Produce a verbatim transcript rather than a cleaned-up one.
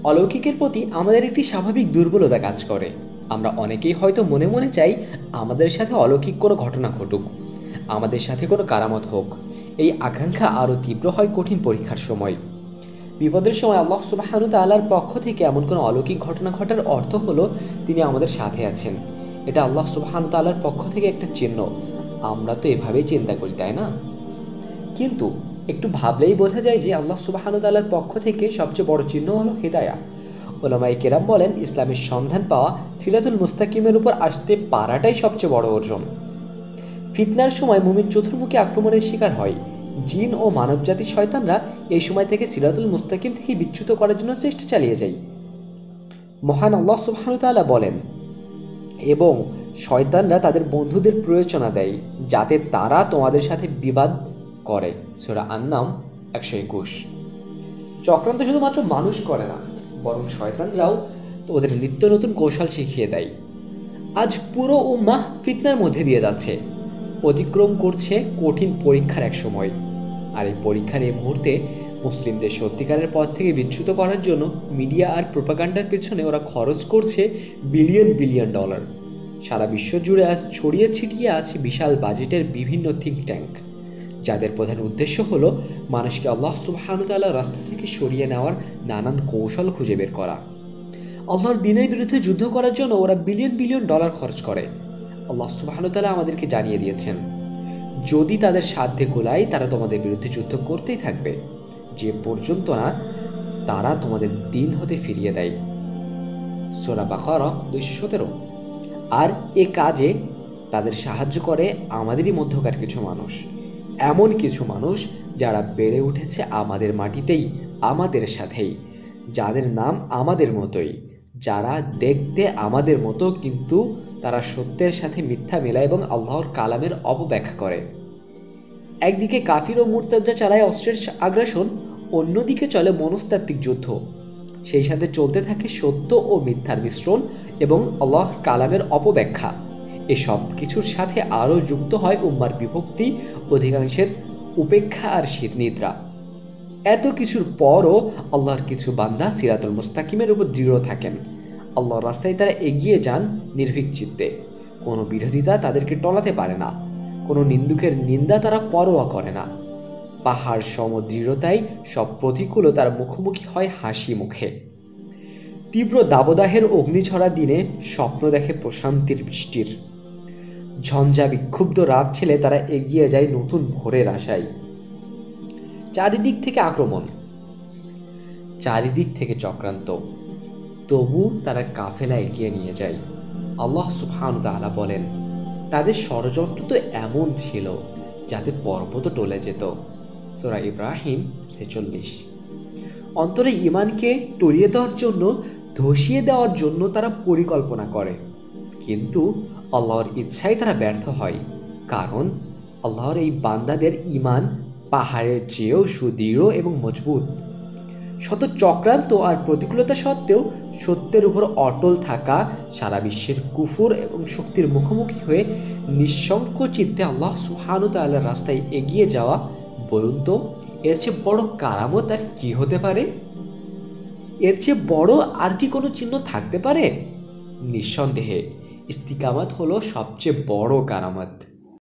অলৌকিকের প্রতি আমাদের একটি স্বাভাবিক দুর্বলতা কাজ করে। আমরা অনেকেই হয়তো মনে মনে চাই আমাদের সাথে অলৌকিক কোনো ঘটনা ঘটুক, আমাদের সাথে কোনো কারামত হোক। এই আকাঙ্ক্ষা আরও তীব্র হয় কঠিন পরীক্ষার সময়। বিপদের সময় আল্লাহ সুবহানাহু ওয়া তাআলার পক্ষ থেকে এমন কোনো অলৌকিক ঘটনা ঘটার অর্থ হলো তিনি আমাদের সাথে আছেন। এটা আল্লাহ সুবহানাহু ওয়া তাআলার পক্ষ থেকে একটা চিহ্ন। আমরা তো এভাবেই চিন্তা করি, তাই না? কিন্তু একটু ভাবলেই বোঝা যায় যে আল্লাহ সুবহানাহু ওয়া তাআলার পক্ষ থেকে সবচেয়ে বড় চিহ্ন হলো হিদায়াহ। উলামায়ে কেরাম বলেন, ইসলামের সন্ধান পাওয়া, সিরাতুল মুস্তাকিমের উপর আসতে পারাটাই সবচেয়ে বড় অর্জন। ফিতনার সময় মুমিন চতুর্মুখী আক্রমণের শিকার হয়। জিন ও মানবজাতি শয়তানরা এই সময় থেকে সিরাতুল মুস্তাকিম থেকে বিচ্যুত করার জন্য চেষ্টা চালিয়ে যায়। মহান আল্লাহ সুবহানাহু ওয়া তাআলা বলেন, এবং শয়তানরা তাদের বন্ধুদের প্ররোচনা দেয় যাতে তারা তোমাদের সাথে বিবাদ করে। সূরা আন-নাম একশো একুশ। চক্রান্ত শুধুমাত্র মানুষ করে না, বরং শয়তানরাও ওদের নিত্য নতুন কৌশল শিখিয়ে দেয়। আজ পুরো উম্মাহ ফিতনার মধ্যে দিয়ে যাচ্ছে, অতিক্রম করছে কঠিন পরীক্ষার এক সময়। আর এই পরীক্ষার এই মুহূর্তে মুসলিমদের সত্যিকারের পথ থেকে বিচ্যুত করার জন্য মিডিয়া আর প্রোপাগান্ডার পেছনে ওরা খরচ করছে বিলিয়ন বিলিয়ন ডলার। সারা বিশ্ব জুড়ে আজ ছড়িয়ে ছিটিয়ে আছে বিশাল বাজেটের বিভিন্ন থিঙ্ক ট্যাঙ্ক, যাদের প্রধান উদ্দেশ্য হলো মানুষকে আল্লাহ সুবহানাহু ওয়া তাআলার রাস্তা থেকে সরিয়ে নেওয়ার নানান কৌশল খুঁজে বের করা। আল্লাহর দ্বীনের বিরুদ্ধে যুদ্ধ করার জন্য ওরা বিলিয়ন বিলিয়ন ডলার খরচ করে। আল্লাহ সুবহানাহু ওয়া তাআলা আমাদেরকে জানিয়ে দিয়েছেন, যদি তাদের সাধ্যে গোলায় তারা তোমাদের বিরুদ্ধে যুদ্ধ করতেই থাকবে, যে পর্যন্ত না তারা তোমাদের দ্বীন হতে ফিরিয়ে দেয়। সূরা বাকারা দুইশো সতেরো। আর এ কাজে তাদের সাহায্য করে আমাদেরই মধ্যকার কিছু মানুষ, এমন কিছু মানুষ যারা বেড়ে উঠেছে আমাদের মাটিতেই, আমাদের সাথেই, যাদের নাম আমাদের মতোই, যারা দেখতে আমাদের মতো কিন্তু তারা সত্যের সাথে মিথ্যা মেলায় এবং আল্লাহর কালামের অপব্যাখ্যা করে। একদিকে কাফির ও মুরতাদরা চালায় অস্ত্রের আগ্রাসন, অন্যদিকে চলে মনস্তাত্ত্বিক যুদ্ধ। সেই সাথে চলতে থাকে সত্য ও মিথ্যার মিশ্রণ এবং আল্লাহর কালামের অপব্যাখ্যা। এসব কিছুর সাথে আরও যুক্ত হয় উম্মার বিভক্তি, অধিকাংশের উপেক্ষা আর শীতনিদ্রা। এত কিছুর পরও আল্লাহর কিছু বান্দা সিরাতুল মুস্তাকিমের উপর দৃঢ় থাকেন। আল্লাহর রাস্তায় তারা এগিয়ে যান নির্ভীক চিত্তে। কোনো বিরোধিতা তাদেরকে টলাতে পারে না, কোনো নিন্দুকের নিন্দা তারা পরোয়া করে না। পাহাড় সম দৃঢ়তায় সব প্রতিকূলতার মুখোমুখি হয় হাসি মুখে। তীব্র দাবদাহের অগ্নিঝরা দিনে স্বপ্ন দেখে প্রশান্তির বৃষ্টির। ঝঞ্ঝা বিক্ষুব্ধ রাত ছেলে তারা এগিয়ে যায় নতুন ভোরের আশায়। চারিদিক থেকে আক্রমণ, চারিদিক থেকে চক্রান্ত, তবু তারা কাফেলা এগিয়ে নিয়ে যায়। আল্লাহ সুবহানাহু ওয়া তাআলা বলেন, তাদের ষড়যন্ত্র তো এমন ছিল যাতে পর্বত টলে যেত। সূরা ইব্রাহিম ছেচল্লিশ। অন্তরে ঈমানকে টলিয়ে দেওয়ার জন্য, ধসিয়ে দেওয়ার জন্য তারা পরিকল্পনা করে, কিন্তু আল্লাহর ইচ্ছায় তারা ব্যর্থ হয়। কারণ আল্লাহর এই বান্দাদের ঈমান পাহাড়ের চেয়েও সুদৃঢ় এবং মজবুত। শত চক্রান্ত আর প্রতিকূলতা সত্ত্বেও সত্যের উপর অটল থাকা, সারা বিশ্বের কুফর এবং শক্তির মুখোমুখি হয়ে নিঃশঙ্ক চিত্তে আল্লাহ সুবহানাহু ওয়া তাআলার রাস্তায় এগিয়ে যাওয়া, বলুন তো এর চেয়ে বড় কারামত আর কি হতে পারে? এর চেয়ে বড় আর কি কোনো চিহ্ন থাকতে পারে? নিঃসন্দেহে ইস্তিকামাত হলো সবচেয়ে বড় কারামত।